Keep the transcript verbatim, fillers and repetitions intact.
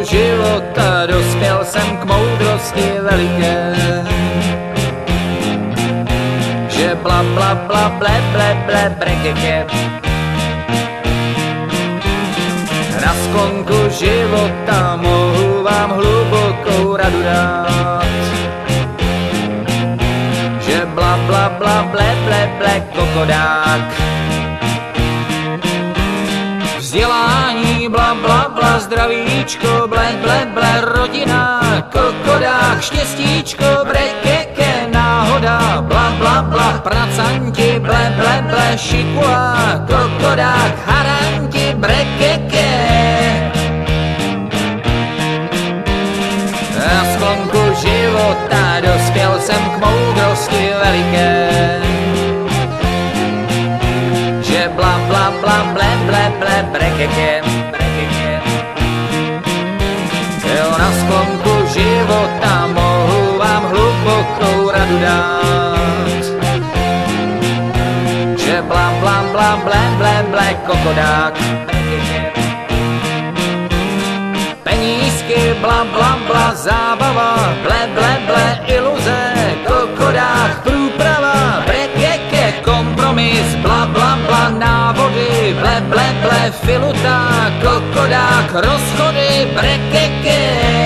života, dospěl jsem k moudrosti veliké, že bla bla bla ble ble ble brekeke. Na sklonku života mohu vám hlubokou radu dát, že bla bla bla ble ble ble kokodák. Vzdělání bla bla bla, zdravíčko ble ble ble, rodina kokodák, štěstíčko brekeke, náhoda bla bla bla, pracanti ble ble ble, šikula kokodák, haranti brekeke. Na sklonku života dospěl jsem k moudrosti veliké, že bla bla bla ble ble ble brekeke, brekeke. Jo, na sklonku života mohu vám hlubokou radu dát, že bla bla bla ble ble ble kokodák, brekeke. Penízky bla bla bla, zábava ble ble ble, iluze kokodák, průprava brekeke, kompromis bla bla bla, návody ble ble ble, filuta kokodák, rozchody brekeke.